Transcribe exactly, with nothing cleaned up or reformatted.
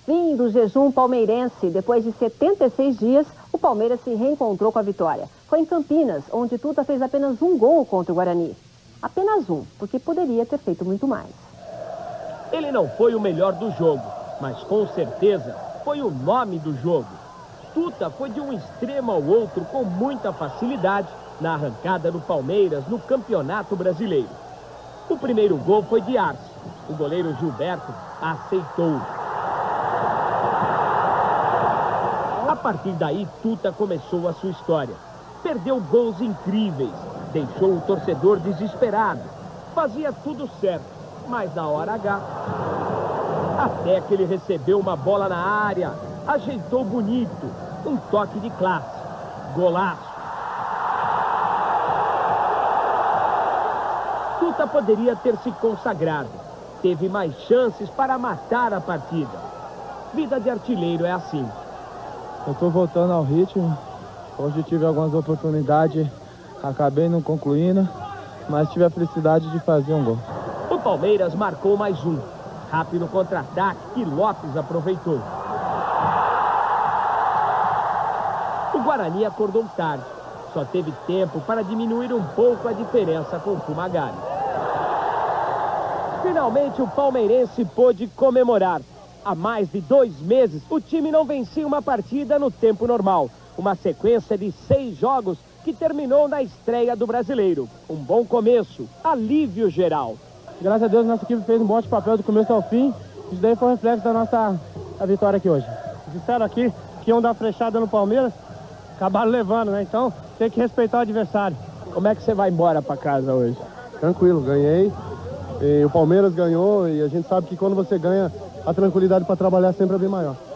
Fim do jejum palmeirense. Depois de setenta e seis dias, o Palmeiras se reencontrou com a vitória. Foi em Campinas, onde Tuta fez apenas um gol contra o Guarani. Apenas um, porque poderia ter feito muito mais. Ele não foi o melhor do jogo, mas com certeza foi o nome do jogo. Tuta foi de um extremo ao outro com muita facilidade na arrancada do Palmeiras no Campeonato Brasileiro. O primeiro gol foi de Arce. O goleiro Gilberto aceitou. A partir daí, Tuta começou a sua história. Perdeu gols incríveis, deixou o torcedor desesperado. Fazia tudo certo, mas na hora H... Até que ele recebeu uma bola na área, ajeitou bonito, um toque de classe. Golaço. Tuta poderia ter se consagrado. Teve mais chances para matar a partida. Vida de artilheiro é assim. Eu estou voltando ao ritmo. Hoje tive algumas oportunidades, acabei não concluindo, mas tive a felicidade de fazer um gol. O Palmeiras marcou mais um. Rápido contra-ataque que Lopes aproveitou. O Guarani acordou tarde. Só teve tempo para diminuir um pouco a diferença com o Fumagalli. Finalmente o palmeirense pôde comemorar. Há mais de dois meses, o time não vencia uma partida no tempo normal. Uma sequência de seis jogos que terminou na estreia do Brasileiro. Um bom começo, alívio geral. Graças a Deus, nossa equipe fez um bom papel do começo ao fim. Isso daí foi um reflexo da nossa a vitória aqui hoje. Disseram aqui que iam dar flechada no Palmeiras, acabaram levando, né? Então tem que respeitar o adversário. Como é que você vai embora para casa hoje? Tranquilo, ganhei. E o Palmeiras ganhou e a gente sabe que quando você ganha, a tranquilidade para trabalhar sempre é bem maior.